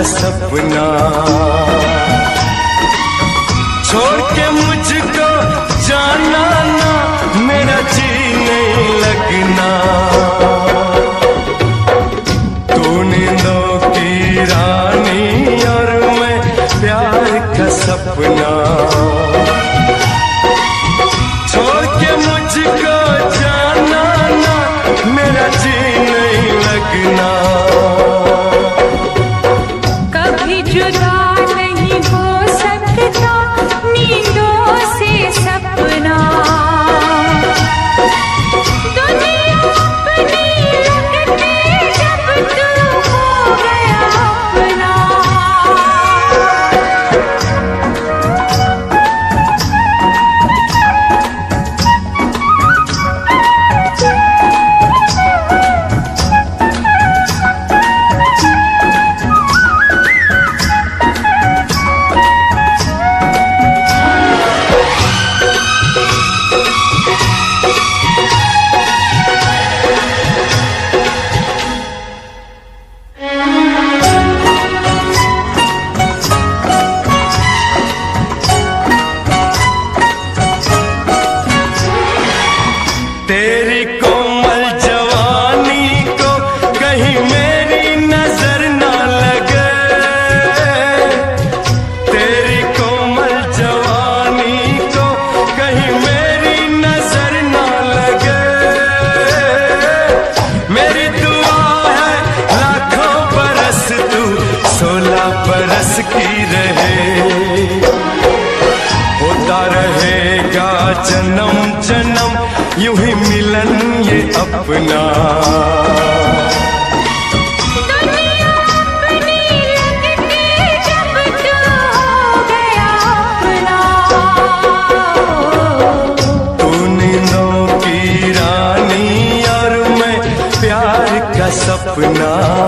सपना। छोड़ के मुझको जाना ना, मेरा जी नहीं लगना। तू नींदों की रानी और मैं प्यार का सपना। छोड़ के मुझको जाना ना, मेरा जी नहीं लगना। कभी जुदा नहीं हो सकता नींदों से सपना। दुनिया अपनी लगती जब तू हो गया अपना। तेरी कोमल जवानी को कहीं मेरी नजर ना लगे। तेरी कोमल जवानी को कहीं मेरी नजर ना लगे। मेरी दुआ है लाखों बरस तू 16 बरस की रहे। होता रहेगा जन्म जन्म यूं ही मिलन ये अपना। दुनिया अपनी लगती जब तू हो गया अपना। तू नींदों की रानी और मैं प्यार का सपना।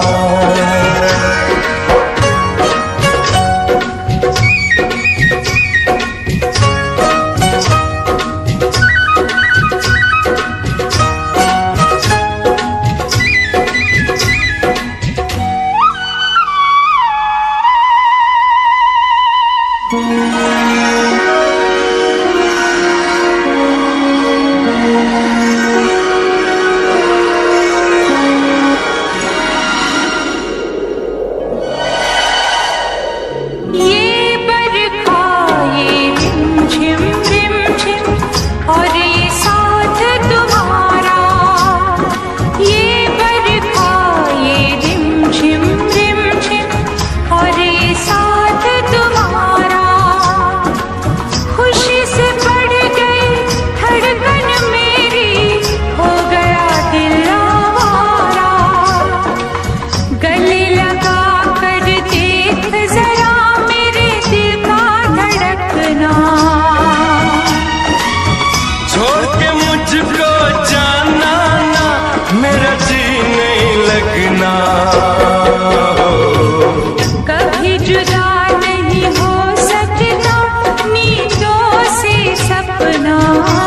कभी जुदा नहीं हो सकता नींदों से सपना।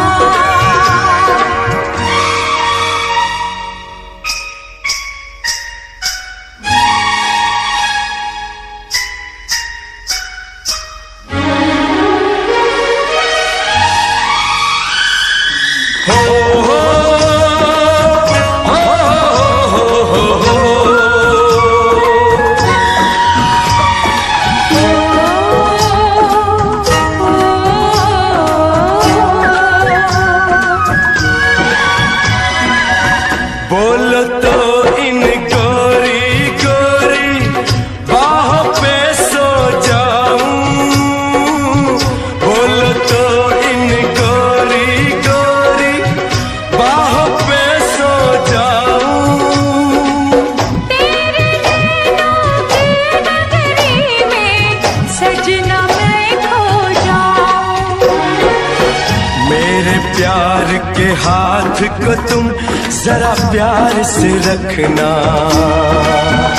बोलो तो इन गोरी गोरी बाहों पे सो जाऊं। बोलो तो इन गोरी गोरी बाहों पे सो जाऊं। तेरे नैनों की नगरी में सजना मैं खो जाऊं। मेरे प्यार के हाथ को तुम जरा प्यार से रखना।